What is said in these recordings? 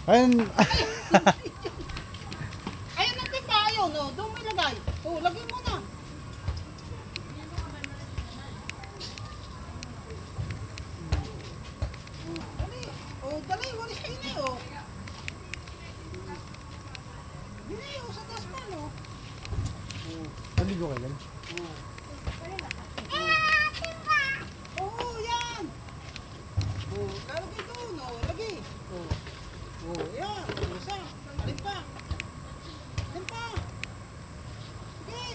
Ayun. Ayun ang timba, ayun, oh. Doon mo ilagay. Oh, lagay mo na. Dali. Oh, dali, walis kayo na, oh. Dili, oh, sa dasman, oh. Naligo ka lang. Oh, yan. Oh, lalagay doon, oh, lagay. Oh. Oh, yan. Isa. Alin pa. Alin pa. Sige.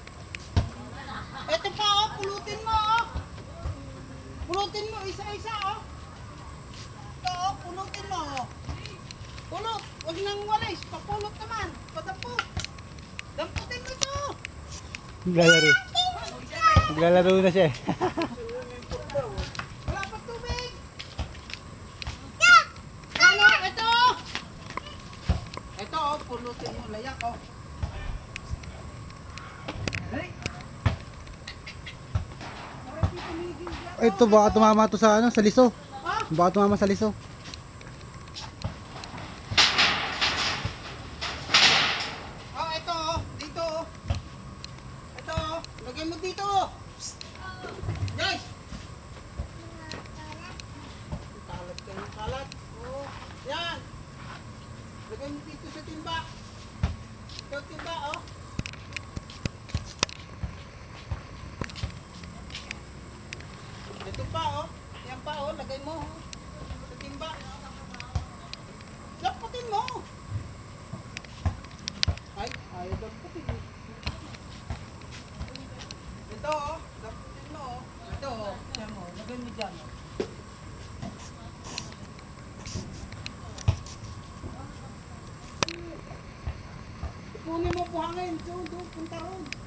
Ito pa, oh, pulutin mo, oh. Pulutin mo, isa-isa, oh. Ito, oh, pulutin mo, oh. Pulot. Huwag nang walis. Papulot naman. Padampot. Damputin mo ito. Naglalaro. Naglalaro na siya eh. Wala pa tubig. Ano? Ito. Ito, oh, pulutin mo. Layak, oh. Dali. Ito baka tumama to sa ano, sa liso. Ha? Baka tumama sa liso. Oh, ito, oh. Dito, oh. Ito, oh. Lagay mo dito, oh. Guys. Kalat ka ng kalat. Oh. Yan. Lagay mo dito sa timba. Ito, timba, oh. Ito pa, oh. Yan pa, oh. Lagay mo, oh. Sa timba. Lamputin mo. Ay, ayaw lamputin, eh. Ito, oh. Lamputin mo, oh. Ito, oh. Yan mo. Lagay mo dyan, oh. Ipunin mo buhangin. Doon, punta ron.